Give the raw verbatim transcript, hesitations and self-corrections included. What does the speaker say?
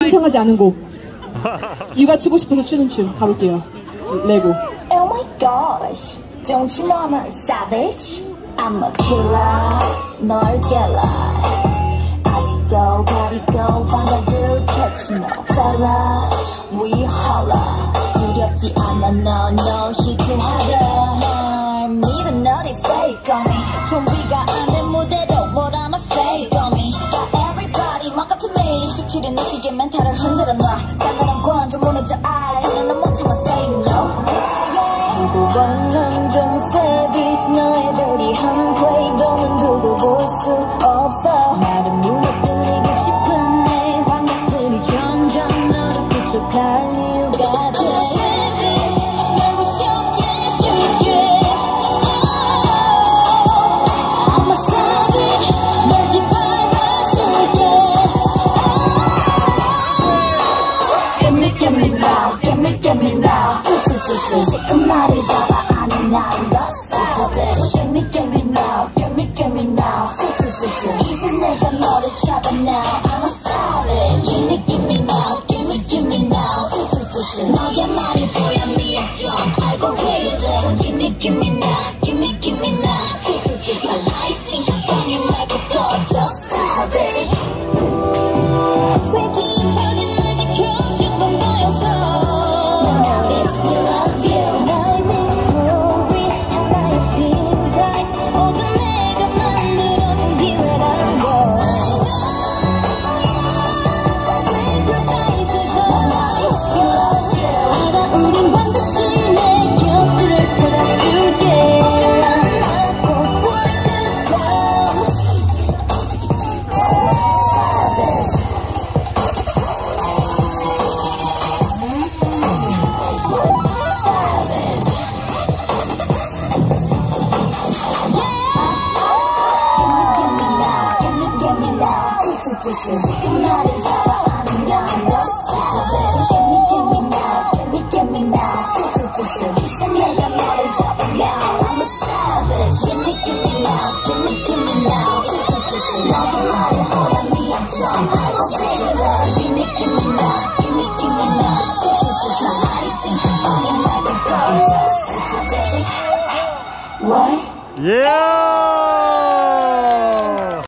신청하지 않은 곡 유가 추고 싶어서 추는 춤 가볼게요. 레고. Oh my gosh, don't you know I'm a savage? I'm a killer, 널 깨라. 아직도 가리고 방각을 catch no fella. We holla, 두렵지 않아 no no 희귀하다. 널 믿어 너네 fake on me. 준비가 안 된 무대로 but I'm a fake on me. Everybody 막 같은 me. 숙취를 느끼게 멘탈을 흔들어 놔. 싸늘한 관중 무너져 아 나는 못 참아 say no. 두고 보는 좀 savage 너의 dirty한 play 너는 두고 볼 수 없어. 나를 무너뜨리고 싶은 내 환각들이 점점 너를 부족할 이유가 돼. 말고 쉽게 쉽게 I'm a savage 널 짓밟아줄게. Get me get me now get me get me now. 지금 나를 잡아 아는 나를 렀어. Get me get me now get me get me now. 이제 내가 너를 잡아 now I'm a savage. Give me give me now give me give me now. 너의 말이 보여 네 좀 알고 있거든. Give me give me now give me give me now. 나이 생각하니 말고 꺼져 savage. 왜 기뻐진 날 지켜준 건 너였어. 지금 나를 잡아 아는 건 렀어. Give me give me now give me give me now. 이제 내가 너를 잡아 now I'm a savage. Give me give me now give me give me now. 너의 말을 보여 네 좀 알고 있거든. Give me give me now give me give me now. 나이 생각하니 말고 꺼져. What? Yeah.